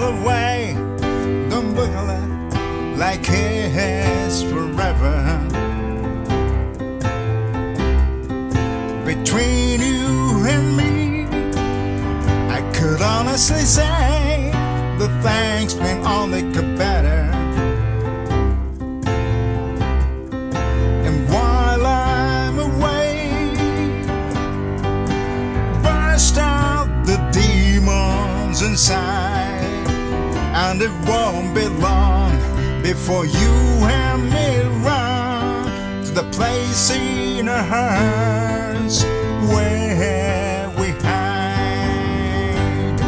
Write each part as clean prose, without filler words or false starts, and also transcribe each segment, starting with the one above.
away. Don't look like it's forever. Between you and me, I could honestly say the things been only get better. And while I'm away, burst out the demons inside, and it won't be long before you and me run to the place in our hearts where we hide.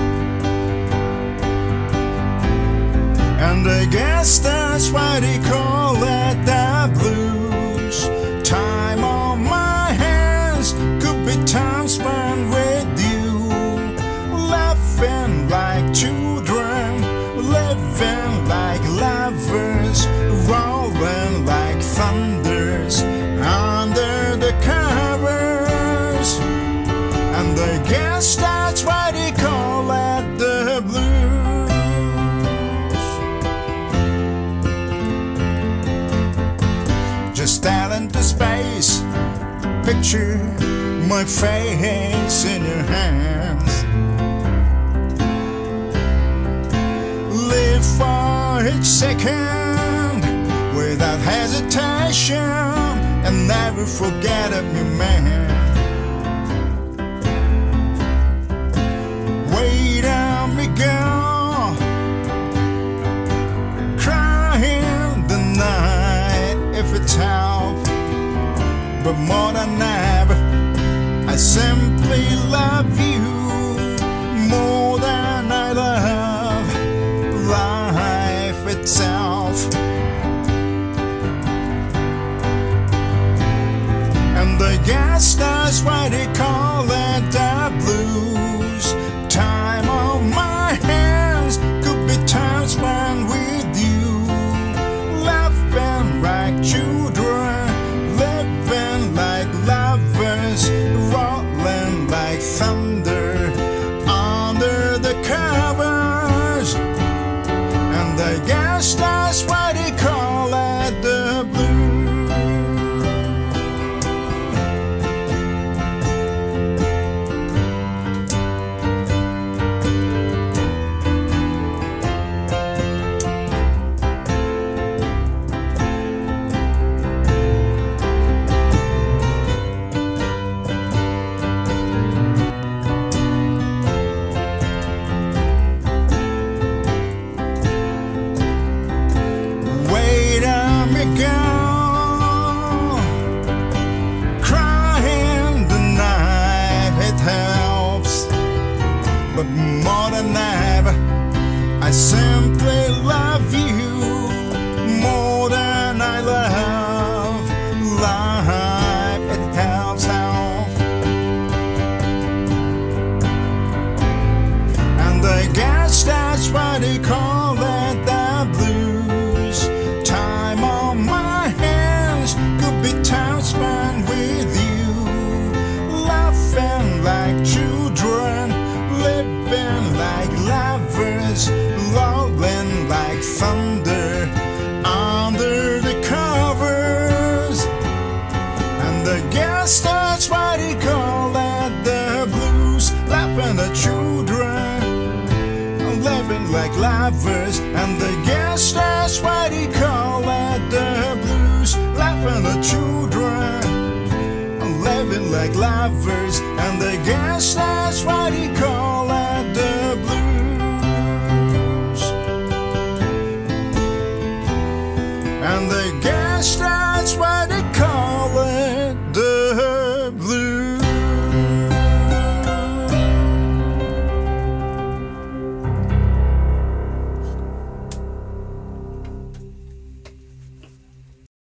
And I guess that's why they call it the blues. Time on my hands could be time spent with you, laughing like children, living like lovers, rolling like thunders under the covers. And I guess that's why they call it the blues. Just stare into space, picture my face in your hands. Live for each second without hesitation, and never forget of me, man. Wait on me, girl, crying the night if it's help. But more than ever, I simply love you more than I love life itself. And I guess that's why they call it the blues. Time on my hands could be time spent with you, laughing like children, living like lovers, rolling like thunder under the covers. And I guess that's why they call it the blues. Girl, crying the night, it helps. But more than ever, I simply love you more than I love life. It helps out. And I guess that's why they call it the blues. Time on my hands could be time spent with you, laughing like children, living like lovers, rolling like thunder under the covers. And I guess that's why they call it the blues. Laughing at children, living like lovers. And I guess that's why they call it the blues. Laughing at children, living like lovers. And I guess